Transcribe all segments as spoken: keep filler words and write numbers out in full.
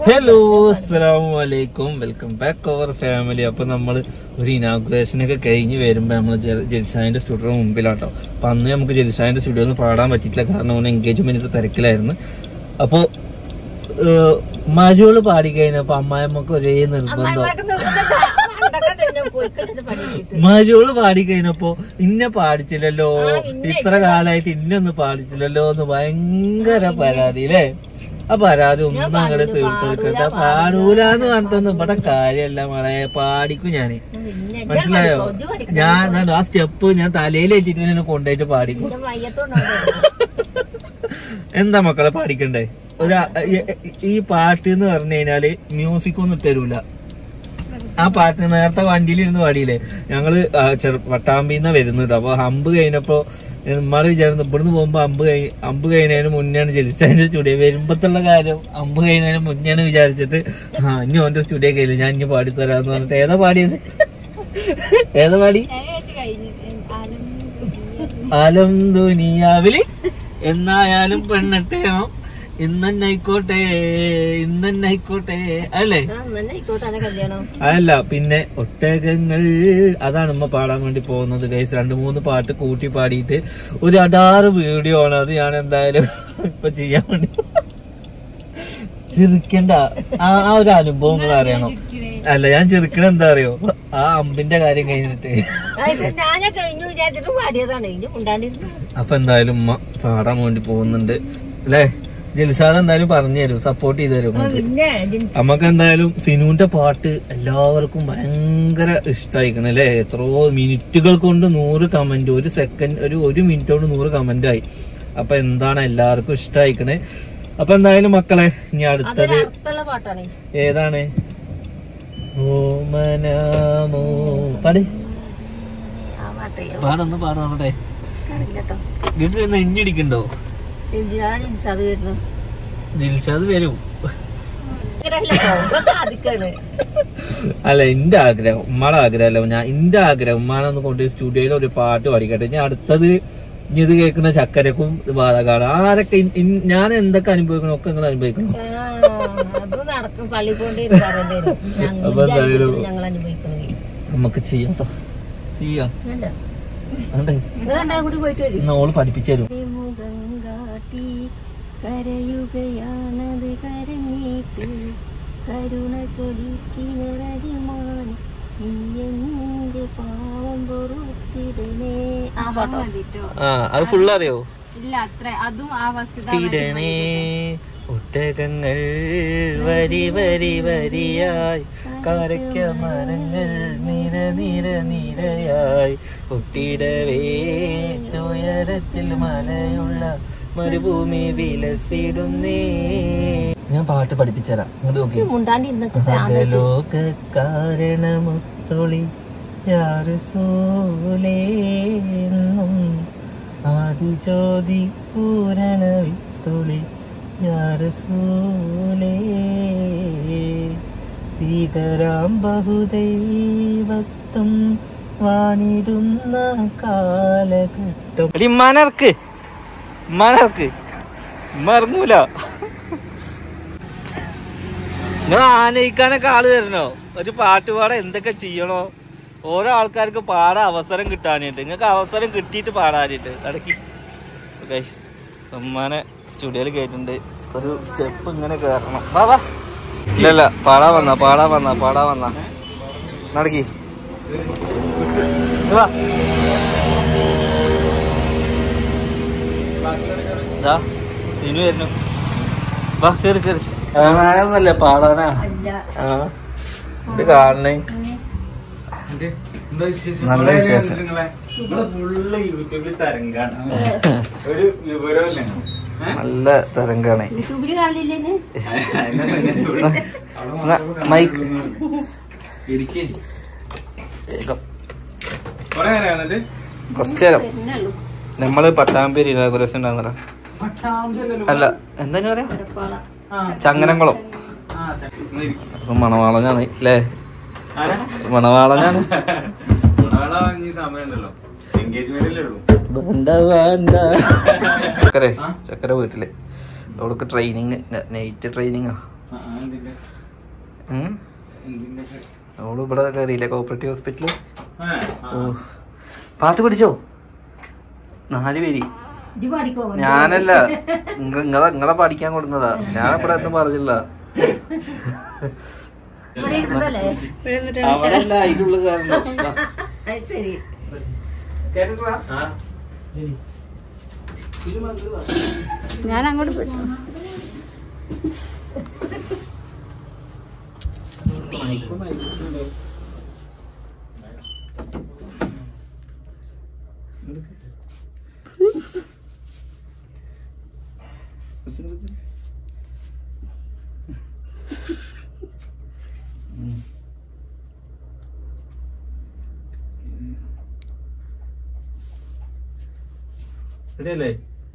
Hello അസ്സലാമലൈക്കും, welcome back അവർ family. അപ്പൊ നമ്മള് ഒരു ഇനാഗുറേഷനൊക്കെ കഴിഞ്ഞ് വരുമ്പോ നമ്മള് ജൽഷാന്റെ സ്റ്റുഡിയോ മുമ്പിലാട്ടോ. അപ്പൊ അന്ന് നമുക്ക് ജൽഷാന്റെ സ്റ്റുഡിയോ ഒന്നും പാടാൻ പറ്റിയിട്ടില്ല, കാരണം അവന് എൻഗേജ്മെന്റ് തിരക്കിലായിരുന്നു. അപ്പൊ മരുവള് പാടി കഴിഞ്ഞപ്പോ അമ്മായിമ്മക്ക് ഒരേ നിർബന്ധം. മരുവള് പാടി കഴിഞ്ഞപ്പോ ഇന്നെ പാടിച്ചില്ലല്ലോ, ഇത്ര കാലായിട്ട് ഇന്നൊന്നും പാടിച്ചില്ലല്ലോ എന്ന് ഭയങ്കര പരാതി അല്ലേ. ആ പരാതി ഒന്നും അങ്ങോട്ട് തീർത്തെടുക്കട്ടെ. പാടൂലെന്ന് പറഞ്ഞിട്ടൊന്നും ഇവിടെ കാര്യമല്ല മോളെ, പാടിക്കും ഞാന്. മനസ്സിലായോ? ഞാൻ ആ സ്റ്റെപ്പ് ഞാൻ തലയിലേറ്റിട്ട് എന്നെ കൊണ്ടുപോയിട്ട് പാടിക്കും. എന്താ മക്കളെ പാടിക്കണ്ടേ? ഒരു ഈ പാട്ട് എന്ന് പറഞ്ഞു കഴിഞ്ഞാല് മ്യൂസിക് ഒന്നും ഇട്ടരൂല. ആ പാട്ട് നേരത്തെ വണ്ടിയിലിരുന്ന് പാടിയില്ലേ, ഞങ്ങള് ചെറു പട്ടാമ്പിന്ന് വരുന്നുണ്ട്. അപ്പൊ ഹമ്പ് കഴിഞ്ഞപ്പോ നമ്മള് വിചാരിച്ചു ഇവിടുന്ന് പോകുമ്പോ അമ്പ് കഴി അമ്പ് കഴിഞ്ഞതിന് മുന്നെയാണ് ജലിച്ചാന്റെ സ്റ്റുഡിയോ വരുമ്പത്തുള്ള കാര്യം. അമ്പ് കഴിഞ്ഞതിന് മുന്നെയാണ് വിചാരിച്ചിട്ട് ആ ഇനി ഓന്റെ സ്റ്റുഡിയോ കയ്യില് ഞാൻ ഇനി പാടിത്തരാന്ന് പറഞ്ഞിട്ട് ഏതാ പാടിയത്? ഏതാ പാടി? ആലം ദുനിയാവില് എന്നായാലും പെണ്ണട്ടേണോ, ഇന്നന്നായിക്കോട്ടെ ഇന്നന്നായിക്കോട്ടെ അല്ലേ? അതല്ല പിന്നെ ഒട്ടകങ്ങൾ, അതാണ് ഉമ്മ പാടാൻ വേണ്ടി പോകുന്നത് ഗൈസ്. രണ്ട് മൂന്ന് പാട്ട് കൂട്ടി പാടിയിട്ട് ഒരു അടാറ് വീഡിയോ ആണ് അത്. ഞാൻ എന്തായാലും ഇപ്പൊ ചെയ്യാൻ വേണ്ടി ചിരിക്കണ്ട ആ ആ ഒരു അനുഭവം നിങ്ങൾ അറിയണം. അല്ല ഞാൻ ചിരിക്കണ എന്താ അറിയോ, ആ അമ്പിന്റെ കാര്യം കഴിഞ്ഞിട്ട്. അപ്പൊ എന്തായാലും ഉമ്മ പാടാൻ വേണ്ടി പോകുന്നുണ്ട് അല്ലേ? ജൽഷാദ് എന്തായാലും പറഞ്ഞു തരും, സപ്പോർട്ട് ചെയ്ത് തരും. നമുക്ക് എന്തായാലും സിനുവിന്റെ പാട്ട് എല്ലാവർക്കും ഭയങ്കര ഇഷ്ടമായിക്കണം അല്ലെ? എത്രയോ മിനിറ്റുകൾ കൊണ്ട് നൂറ് കമന്റ്, ഒരു സെക്കൻഡ് ഒരു ഒരു മിനിറ്റ് കൊണ്ട് നൂറ് കമന്റ് ആയി. അപ്പൊ എന്താണ് എല്ലാവർക്കും ഇഷ്ടമായിക്കണേ. അപ്പൊ എന്തായാലും മക്കളെ ഇനി അടുത്തത് ഏതാണ്? ഓമനാമോ പാട് പാടൊന്ന് പാടേ. നിങ്ങൾക്ക് നെഞ്ഞിടിക്കണ്ടോ? ദിൽഷാദ് വരും. അല്ല എന്റെ ആഗ്രഹം, ഉമ്മയുടെ ആഗ്രഹമല്ല, ഞാൻ എന്റെ ആഗ്രഹം ഉമ്മാനൊന്ന് കൊണ്ട് സ്റ്റുഡിയോയിൽ ഒരു പാട്ട് പാടിക്കട്ടെ. ഇനി അടുത്തത് ഇനി ഇത് കേൾക്കുന്ന ചക്കരക്കും ബാധകാണ്. ആരൊക്കെ ഞാൻ എന്തൊക്കെ അനുഭവിക്കണം ഒക്കെ നിങ്ങൾ അനുഭവിക്കണം. അപ്പൊ എന്തായാലും നമുക്ക് ചെയ്യാം ചെയ്യാം. ഓള് പഠിപ്പിച്ചു തരും. കരയുകയാണത് കരഞ്ഞിട്ട് കരുണ ചൊലിക്കിണറിമാൻ നീയെന്റെ പാവം പൊറുത്തിടണേ. ആ പാട്ടോ അത് ഫുള്ള് അറിയോ? ഇല്ല അത്ര അതും ആ വസ്തുതേ. ഒട്ടകങ്ങൾ വരി വരി വരിയായി, കാരക്ക മരങ്ങൾ നിര നിര നിരയായി, ഒട്ടിടവേ ഉയരത്തിൽ മലയുള്ള മരുഭൂമി വിലസിടുന്നേ. ഞാൻ പാട്ട് പഠിപ്പിച്ചരാം. ലോക കാരണമുത്തൊളി യാരസോലേന്നും ആദിജ്യോതി പൂരണ വിത്തൊളി യാരസോലേ. ഭീകരാം ബഹുദൈവത്വം വാണിടുന്ന കാലഘട്ടം. മനർക്ക് മനർക്ക് മറങ്ങൂല. നിങ്ങൾ ആനയിക്കാനൊക്കെ ആള് തരണോ? ഒരു പാട്ട് പാടാൻ എന്തൊക്കെ ചെയ്യണോ? ഓരോ ആൾക്കാർക്ക് പാടാൻ അവസരം കിട്ടാനായിട്ട്, നിങ്ങൾക്ക് അവസരം കിട്ടിയിട്ട് പാടാനായിട്ട് ഇടയ്ക്ക്. ഉമ്മാനെ സ്റ്റുഡിയോയിൽ കേട്ടിട്ടുണ്ട്, ഒരു സ്റ്റെപ്പ് ഇങ്ങനെ കയറണം. വാ വാ. ഇല്ലല്ല പാടാ വന്ന പാടാ വന്ന പാടാ വന്ന നടക്കി വാ. സിനു വരുന്നു. വാ കേറി കേറി. കാണാനൊന്നല്ലേ പാടാനാ. ആ ഇത് കാണണേ. നല്ല വിശേഷം. നല്ല തരംഗാണ്. മൈക്ക് കുറച്ചു നേരം നമ്മള് പട്ടാമ്പേരി ഇനാഗുറേഷൻ ഉണ്ടാകുന്ന അല്ല എന്താ പറയാ, ചങ്ങനംകുളം. അപ്പൊ മണവാളനാണ് അല്ലേ? മണവാളനാണ്. ചക്കര ചക്കര വീട്ടില് അവൾക്ക് ട്രെയിനിങ്, നൈറ്റ് ട്രെയിനിങ്ങാ. നമ്മള് ഇവിടെ കയറിയില്ലേ കോപ്പറേറ്റീവ് ഹോസ്പിറ്റല്. ഓ പാട്ട് പഠിച്ചോ? നാല് പേര്. ഞാനല്ല, നിങ്ങളെ നിങ്ങളെ പഠിക്കാൻ കൊടുക്കുന്നതാ. ഞാൻ ഇവിടെ ഒന്നും പറഞ്ഞില്ല. അവരല്ല അതിനുള്ള ഞാൻ അങ്ങോട്ട് പോയി. ശരിയല്ലേ?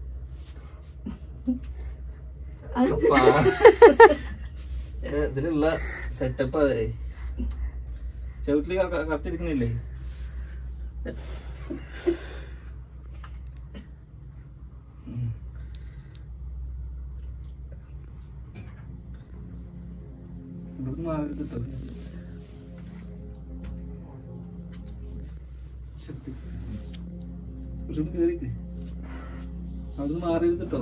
ഇതിലുള്ള സെറ്റപ്പ് അതെ. ചവിട്ടില് കറക്റ്റ് ഇരിക്കുന്നില്ലേ? ഇവിടുന്ന് മാറിട്ടോ. കേറിക്ക്. അവിടുന്ന് മാറിയിരുന്നിട്ടോ.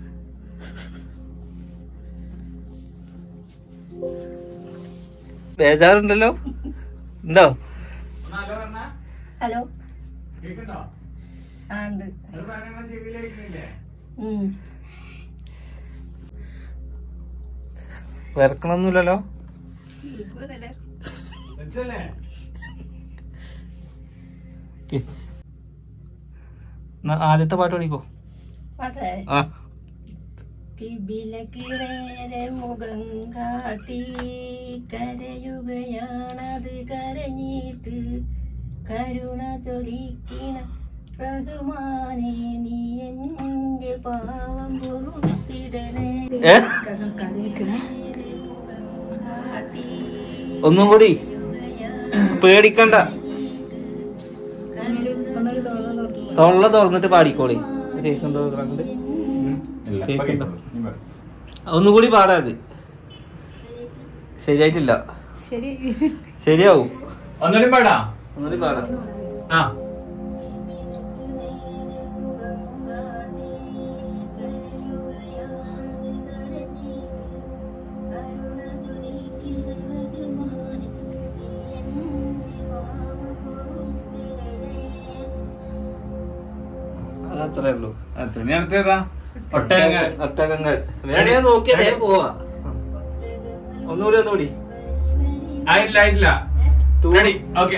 ബേജാറുണ്ടല്ലോ. ഉണ്ടോ? ഹലോ. വിറക്കണൊന്നുമില്ലല്ലോ. ആദ്യത്തെ പാട്ട് പഠിക്കോ? ആ മുഖം കാട്ടി കരയുകയാണത് കരഞ്ഞിട്ട് കരുണ ചൊലിക്കണ റഹ്മാനേ നീ എന്റെ പാവം പൊറുത്തിടണേ. ഒന്നും കൂടി പേടിക്കണ്ട. തൊള്ള തുറന്നിട്ട് പാടിക്കോളി. കേൾക്കുന്നുണ്ടോ? കേൾക്കുന്നുണ്ടോ? ഒന്നുകൂടി പാടാത്. ശരിയായിട്ടില്ല. ശരിയാവും. ഒന്നുകൂടി പാടാ. ഒന്നുകൂടി പാടാം. ആ അത്രേ ഉള്ളൂ. ഒട്ടകങ്ങൾ വേണേ നോക്കിയേ പോവാ. ഒന്നുകൂടി ഒന്നുകൂടി ആയിട്ടില്ല ആയിട്ടില്ല. ഓക്കെ.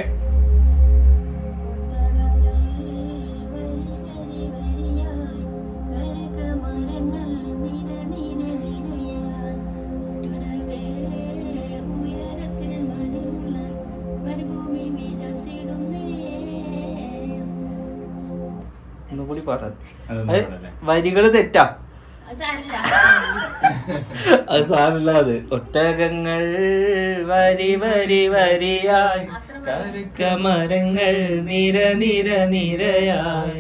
ഒന്നുകൂടി പാടാ. വരികള് തെറ്റാ. അത് സാരല്ല. അത് ഒട്ടകങ്ങൾ വരി വരി വരിയായി കറുക്ക മരങ്ങൾ നിര നിര നിരയായി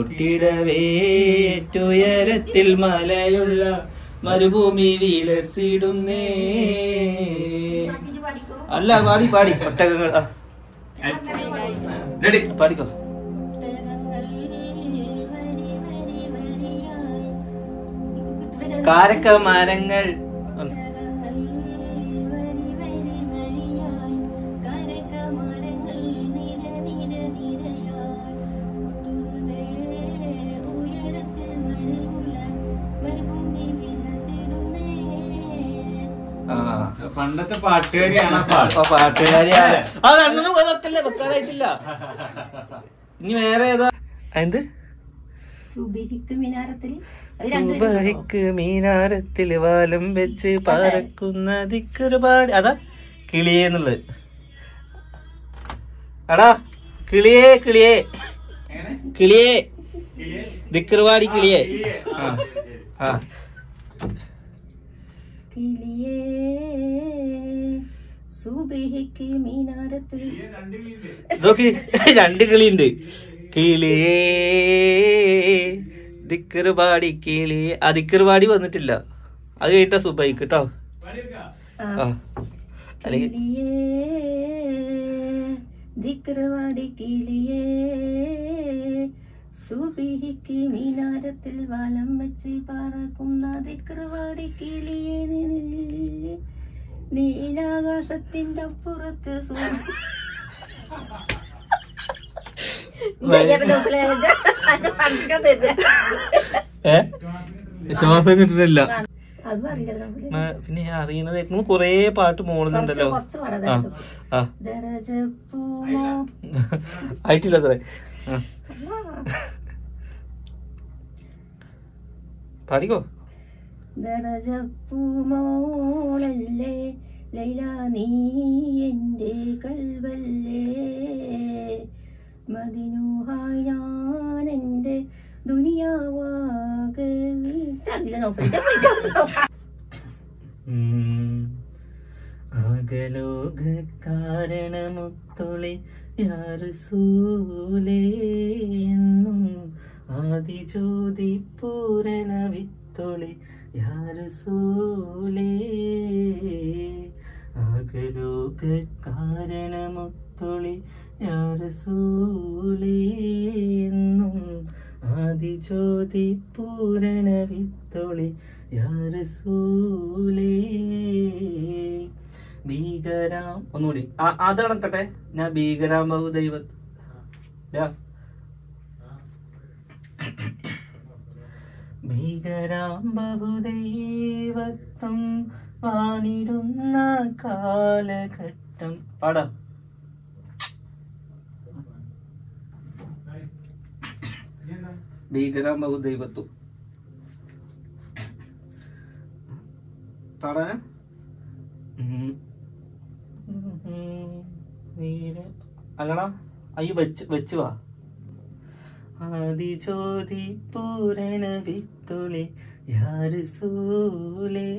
ഒട്ടിടവേറ്റുയരത്തിൽ മലയുള്ള മരുഭൂമി വിലസിടുന്നേ. അല്ല പാടി പാടി ഒട്ടകങ്ങൾ പാടിക്കോ. കാരക്ക മരങ്ങൾ പണ്ടത്തെ പാട്ടുകാരിയാണ്. പാട്ടുകാരിയാണ്. അത് അണ്ണനും അതൊക്കെ വെക്കാനായിട്ടില്ല. ഇനി വേറെ ഏതാ? എന്ത്? സുബഹിക്ക് മീനാരത്തിൽ വാലം വെച്ച് പറക്കുന്ന ദിക്കൊരുപാട്. അതാ കിളിയെന്നുള്ളത്. അടാ കിളിയേ കിളിയേ കിളിയേ ദിക്കറുപാടി കിളിയേ. ആ കിളിയേ സുബഹിക്ക് മീനാരത്തിൽ. നോക്കി രണ്ട് കിളിയുണ്ട്. കിളിയേ ദിക്കറുപാടി കിളിയേ. ആ ദിക്കറുപാടി വന്നിട്ടില്ല. അത് കേട്ട സുബൈക്ക് കേട്ടോ. കിളിയേ ദിക്രവാടി കിളിയേ സുബിഹിക്ക് മീനാരത്തിൽ വലം വെച്ച് പറക്കുന്ന ദിക്രവാടി കിളിയേ നീലാകാശത്തിന്റെ അപ്പുറത്ത് ശ്വാസം കിട്ടുന്നില്ല. അതും അറിയില്ല. പിന്നെ അറിയണത് കൊറേ പാട്ട് മോളുന്നുണ്ടല്ലോ. ആയിട്ടില്ല അത്രേ. പാടിക്കോ. ദരജപ്പൂമോളല്ലേ ലൈല നീ എൻ്റെ കൽവല്ലേ മദിനൂഹായി ഞാൻ എൻ്റെ ദുനിയാവാകെ ആകലോക കാരണമുത്തൊളി യാറസൂലേ എന്നും ആദിജ്യോതി പൂരണ വിത്തൊളി യാറസൂലേ ആകലോക കാരണമുത്തൊളി യാറസൂലേ എന്നും ആദിജ്യോതി പൂരണ വിത്തൊളി യാറസൂലേ. ഭീകരാം ഒന്നുകൂടി അത് കണക്കട്ടെ. ഞാൻ ഭീകരാം ബഹുദൈവ ഭീകരാം ബഹുദൈവത്വം വാണിടുന്ന കാലഘട്ടം പാടാം. ഭീകരാം ബഹുദൈവത്വം പാടാന അല്ലടാ അയ്യോ വെച്ച് വെച്ച് വാ. ആദിജ്യോതി പൂരണ വിത്തൊളി യാറസൂലേ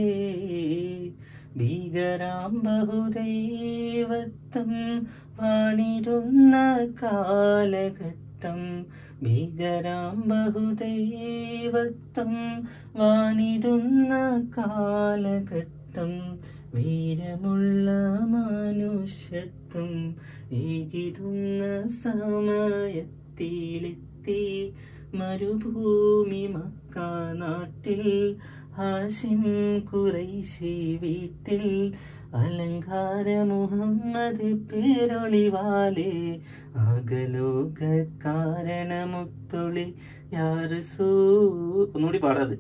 ഭീകരാം ബഹുദൈവത്വം വാണിടുന്ന കാലഘട്ടം ഭീകരാം ബഹുദൈവത്വം വാണിടുന്ന കാലഘട്ടം വീരമുള്ള മനുഷ്യത്വം ഏകിടുന്ന സമയത്തിലെത്തി മരുഭൂമി മക്ക നാട്ടിൽ ഹാഷിം ഖുറൈശി വീട്ടിൽ അലങ്കാര മുഹമ്മദ് പേരൊളിവാലേ ആകലോക കാരണമുത്തൊളി യാറസൂ. ഒന്നുകൂടി പാടാത്.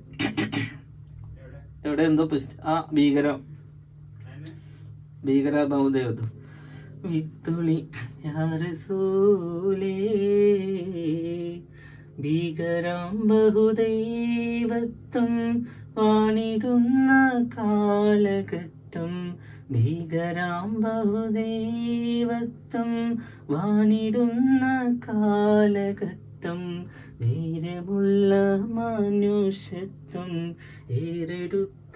എവിടെ എന്തോ ആ ഭീകരം ഭീകര ബഹുദൈവത്വം വിത്തൊളി യാറസൂലേ ഭീകരാം ബഹുദൈവത്വം വാണിടുന്ന കാലഘട്ടം ഭീകരാം ബഹുദൈവത്വം വാണിടുന്ന കാലഘട്ടം വീരമുള്ള മനുഷ്യത്വം ഏറെടുത്ത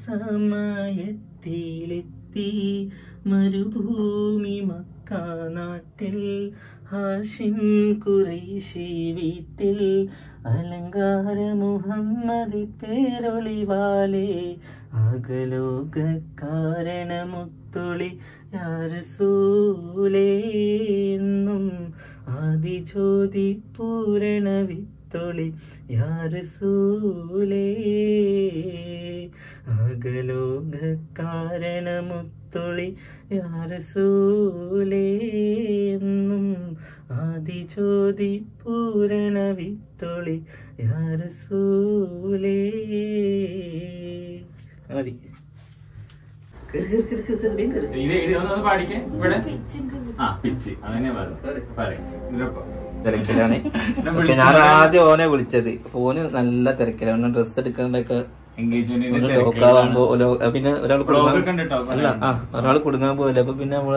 സമയത്തിലെത്തി മരുഭൂമി മക്ക നാട്ടിൽ ഹാഷിം ഖുറൈശി വീട്ടിൽ അലങ്കാര മുഹമ്മദ് പേരൊളിവാലേ ആകലോക കാരണമുത്തൊളി യാറസൂലേ എന്നും ആദിജ്യോതി പൂരണ വിത്തൊളി യാറസൂലേ ആകലോക കാരണമുത്തൊളി യാറസൂലേ എന്നും ആദിജ്യോതി പൂരണ വിത്തൊളി യാറസൂലേ. മതി. പാടിക്കേ ഇവിടെ ആ പിച്ച് അങ്ങനെ തിരക്കിലാണ്. ഞാൻ ആദ്യം ഓനെ വിളിച്ചത്. അപ്പൊ ഓന് നല്ല തിരക്കിലാണ്. ഡ്രസ് എടുക്കാണ്ടൊക്കെ ലോക്കാവുമ്പോ പിന്നെ ഒരാൾ അല്ല ആ ഒരാൾ കുടുങ്ങാൻ പോയില്ല. അപ്പൊ പിന്നെ നമ്മള്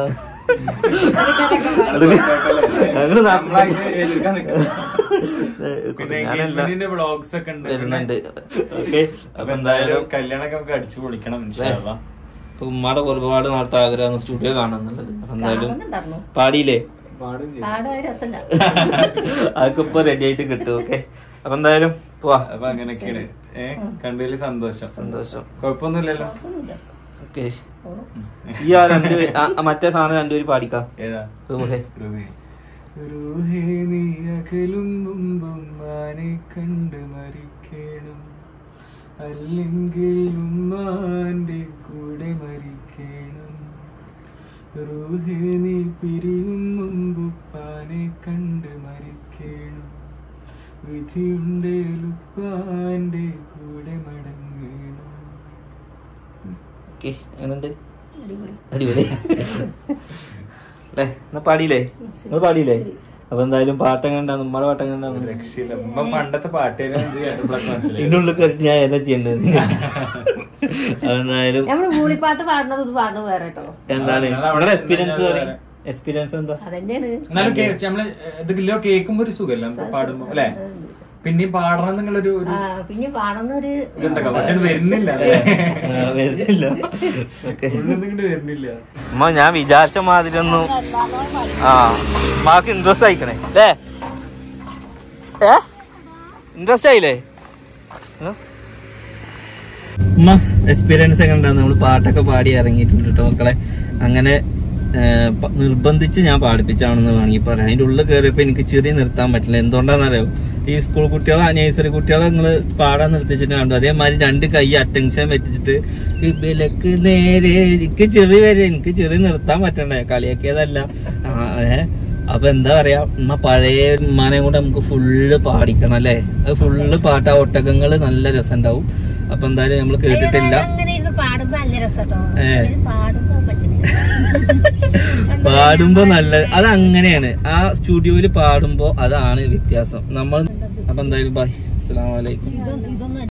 വരുന്നുണ്ട്. ഓക്കെ അപ്പൊ എന്തായാലും കല്യാണമൊക്കെ അടിച്ചു പൊളിക്കണം. ഉമ്മയുടെ ഒരുപാട് നാളത്തെ ആഗ്രഹം സ്റ്റുഡിയോ കാണാന്നുള്ളത്. അപ്പൊ എന്തായാലും പാടിയില്ലേ പാടും രസമല്ല. അതൊക്കെ ഇപ്പൊ റെഡി ആയിട്ട് കിട്ടും. ഓക്കെ, അപ്പൊ എന്തായാലും പോവാ. അപ്പൊ അങ്ങനെയൊക്കെയാണ് ഏഹ് കണ്ടതിൽ സന്തോഷം. സന്തോഷം, കുഴപ്പമൊന്നുമില്ലല്ലോ. ഓക്കെ. ഈ ആ രണ്ട് മറ്റേ സാധനം രണ്ടുപേരും പാടിക്കാം. ഏതാ? റൂഹേ. റൂഹേ നീ അകലും മുമ്പും മാനെ കണ്ട് മരിക്കണം, അല്ലെങ്കിൽ ഉമ്മാന്റെ കൂടെ മരിക്കണം. റൂഹേ നീ പിരിയും മുമ്പ് പാനെ കണ്ട് മരിക്കണം, വിധിയുണ്ടേലുപ്പാന്റെ കൂടെ മടങ്ങണം. എങ്ങനുണ്ട്? അടിപൊളി അല്ലേ? എന്നാ പാടിയില്ലേ? നിങ്ങൾ പാടിയില്ലേ? അപ്പൊ എന്തായാലും പാട്ടെങ്ങണ്ടാ? നമ്മളെ പാട്ടെങ്ങണ്ടാന്ന് രക്ഷയില്ല. ഉമ്മ പണ്ടത്തെ പാട്ടേനെ ഇതിന്റെ ഉള്ളിൽ കയറി ഞാൻ ഏതാ ചെയ്യേണ്ടത്? അതെന്തായാലും നമ്മള് മൂളിപ്പാട്ട് പാടുന്നത് ഇത് പാടുന്നത് വേറെ കേട്ടോ. എന്താണ് നിങ്ങളുടെ എക്സ്പീരിയൻസ്? എക്സ്പീരിയൻസ് എന്താ? അതന്നെയാണ്. എന്നാലും നമ്മള് ഇത് കേൾക്കുമ്പോ ഒരു സുഖമല്ല നമുക്ക് പാടുമ്പോ അല്ലെ? പിന്നെ പാടണം നിങ്ങളൊരു പിന്നെ പാടുന്നൊരു ഇതുണ്ടോ? പക്ഷെ വരുന്നില്ല വരുന്നില്ല. വരുന്നില്ല. അമ്മ ഞാൻ വിചാരിച്ച മാതിരി ഒന്നും ആ മാക്ക് ഇൻട്രസ്റ്റ് ആയിക്കണേ അല്ലേ? ഏ ഇൻട്രസ്റ്റ് ആയില്ലേ? ഉമ്മ എക്സ്പീരിയൻസ് എങ്ങനെയുണ്ടാവും? നമ്മള് പാട്ടൊക്കെ പാടി ഇറങ്ങിയിട്ടുണ്ട് കേട്ടോ മക്കളെ. അങ്ങനെ നിർബന്ധിച്ച് ഞാൻ പാടിപ്പിച്ചാണെന്ന് വേണമെങ്കിൽ പറയാം. അതിന്റെ ഉള്ളിൽ കയറിയപ്പോ എനിക്ക് ചെറിയ നിർത്താൻ പറ്റില്ല. എന്തുകൊണ്ടാണെന്നറിയോ? ഈ സ്കൂൾ കുട്ടികളെ നഴ്സറി കുട്ടികളെ നിങ്ങള് പാടാൻ നിർത്തിച്ചിട്ട് കണ്ടു. അതേമാതിരി രണ്ട് കൈ അറ്റൻഷൻ വെച്ചിട്ട് വിലക്ക് നേരെ എനിക്ക് ചെറിയ വരെ എനിക്ക് ചെറിയ നിർത്താൻ പറ്റണ്ടേ? കളിയാക്കിയതല്ല. ഏഹ് അപ്പൊ എന്താ പറയാ, ഉമ്മ പഴയ ഉമ്മാനെ കൊണ്ട് നമുക്ക് ഫുള്ള് പാടിക്കണം അല്ലേ? അത് ഫുള്ള് പാട്ട്. ആ ഒട്ടകങ്ങള് നല്ല രസം ഉണ്ടാവും. അപ്പൊ എന്തായാലും നമ്മള് കേട്ടിട്ടില്ല. പാടുമ്പോ നല്ല അത് അങ്ങനെയാണ്. ആ സ്റ്റുഡിയോയില് പാടുമ്പോ അതാണ് വ്യത്യാസം നമ്മൾ. അപ്പൊ എന്തായാലും ബൈ, അസ്സലാമു അലൈക്കും.